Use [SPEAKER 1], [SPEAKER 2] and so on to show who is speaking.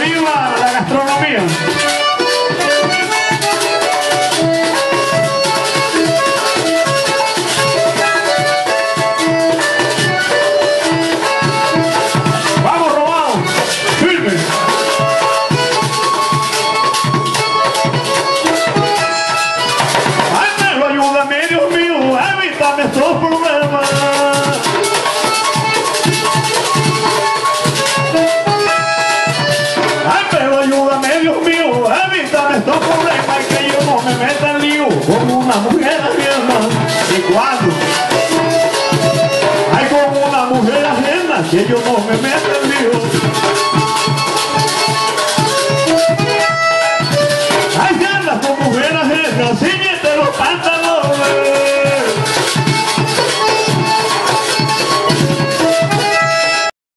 [SPEAKER 1] viva la gastronomía. Vamos, Robado, firme. Ay, pero ayúdame, Dios mío, evítame estos problemas. Ayúdame, Dios mío, evítame estos problemas y que yo no me meta en lío con una mujer ajena. ¿Y cuándo? Ay, con una mujer ajena, que yo no me meta en lío.